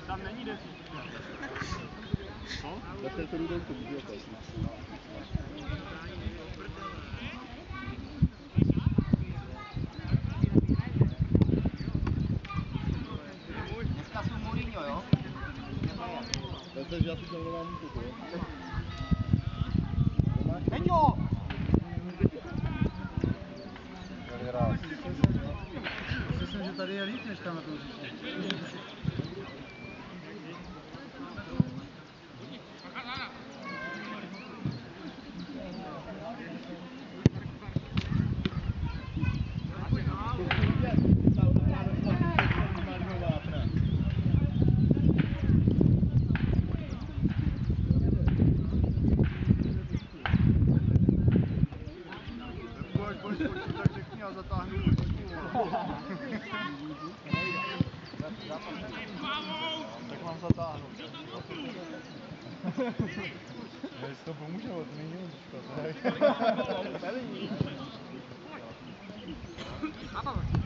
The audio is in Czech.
Tam není desítka. Co? Také to rudou to bude tak. Dneska jsou Mourinho, jo? Takže já si tam nemám útok, jo? Peťo! Myslím, že tady je líp, než tam na tom říčně. Tak řekni a zatáhnu tak mám zatáhnout. Jestli to pomůže, ale to není škoda.